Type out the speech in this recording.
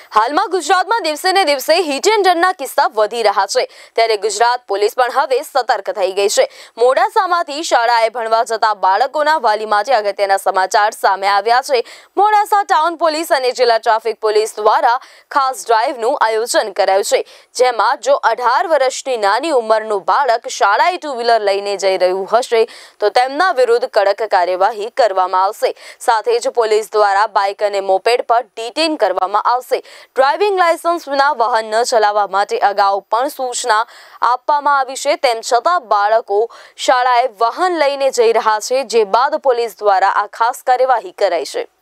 હાલમાં ગુજરાતમાં દિવસે ને દિવસે હિટ એન્ડ રનના કિસ્સા વધી રહ્યા છે ત્યારે ગુજરાત પોલીસ પણ હવે સતર્ક થઈ ગઈ છે। મોડાસામાંથી શાળાએ ભણવા જતા બાળકોના વાલી માટે અગત્યના સમાચાર સામે આવ્યા છે। મોડાસા ટાઉન પોલીસ અને જિલ્લા ટ્રાફિક પોલીસ દ્વારા ખાસ ડ્રાઈવનું આયોજન કરાયું છે, જેમાં જો 18 વર્ષની નાની ઉંમરનું બાળક શાળાએ ટુ વ્હીલર લઈને જઈ રહ્યું હશે તો તેમના વિરુદ્ધ કડક કાર્યવાહી કરવામાં આવશે। સાથે જ પોલીસ દ્વારા બાઇક અને મોપેડ પર ડિટેઇન કરવામાં આવશે। ડ્રાઇવિંગ લાયસન્સ વિના વાહન ન ચલાવવા માટે અગાઉ પણ સૂચના આપવામાં આવી છે, તેમ છતાં બાળકો શાળાએ વાહન લઈને જઈ રહ્યા છે, જે બાદ પોલીસ દ્વારા આ ખાસ કાર્યવાહી કરાઈ છે।